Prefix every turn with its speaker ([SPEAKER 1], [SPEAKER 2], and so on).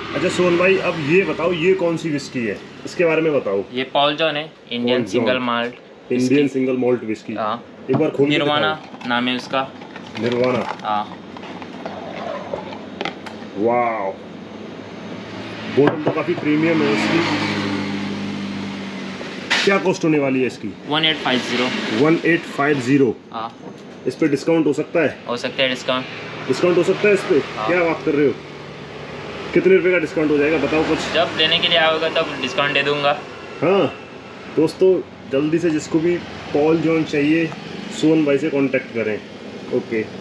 [SPEAKER 1] अच्छा सोहन भाई, अब ये बताओ ये कौन सी विस्की है, इसके बारे में बताओ।
[SPEAKER 2] ये पॉल जॉन है, Indian single malt.
[SPEAKER 1] Indian single malt whisky.
[SPEAKER 2] हाँ,
[SPEAKER 1] एक बार खोल के
[SPEAKER 2] निर्वाणा नाम है उसका।
[SPEAKER 1] निर्वाणा।
[SPEAKER 2] हाँ,
[SPEAKER 1] वाह, बोतल तो काफी प्रीमियम है इसकी। क्या कॉस्ट होने वाली है इसकी?
[SPEAKER 2] 1850।
[SPEAKER 1] 1850।
[SPEAKER 2] हाँ,
[SPEAKER 1] इस पे डिस्काउंट हो सकता है?
[SPEAKER 2] हो सकता है डिस्काउंट।
[SPEAKER 1] डिस्काउंट हो सकता है इस पे?
[SPEAKER 2] हाँ।
[SPEAKER 1] क्या बात कर रहे हो, कितने रुपए का डिस्काउंट हो जाएगा बताओ कुछ।
[SPEAKER 2] जब लेने के लिए आओगे तब डिस्काउंट दे दूंगा।
[SPEAKER 1] हाँ दोस्तों, जल्दी से जिसको भी पॉल जॉन चाहिए सोहन भाई से कांटेक्ट करें। ओके।